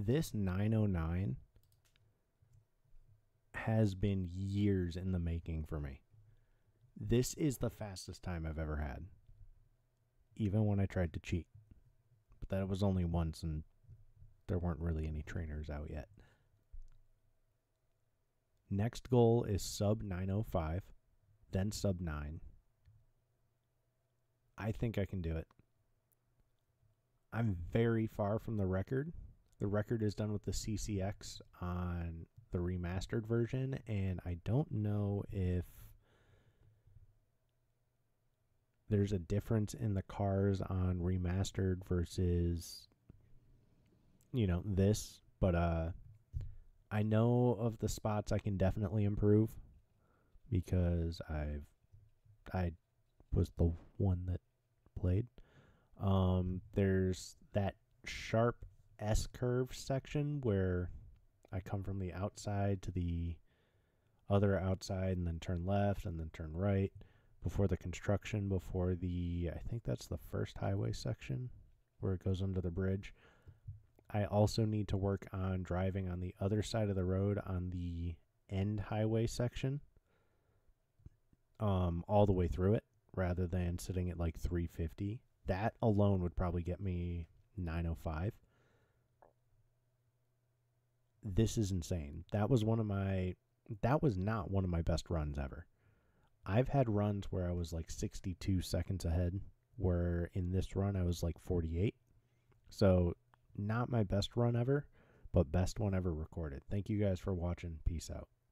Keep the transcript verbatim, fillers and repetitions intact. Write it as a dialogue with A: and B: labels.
A: This nine oh nine has been years in the making for me. This is the fastest time I've ever had, even when I tried to cheat. But that was only once, and there weren't really any trainers out yet. Next goal is sub nine oh five, then sub nine. I think I can do it. I'm very far from the record. The record is done with the C C X on the remastered version, and I don't know if there's a difference in the cars on remastered versus, you know, this, but uh, I know of the spots I can definitely improve because I've I was the one that played. Um, there's that sharp S curve section where I come from the outside to the other outside and then turn left and then turn right before the construction, before the, I think that's the first highway section where it goes under the bridge. I also need to work on driving on the other side of the road on the end highway section, um, all the way through it, rather than sitting at like three fifty. That alone would probably get me nine oh five. This is insane. That was one of my, that was not one of my best runs ever. I've had runs where I was like sixty-two seconds ahead, where in this run I was like forty-eight. So not my best run ever, but best one ever recorded. Thank you guys for watching. Peace out.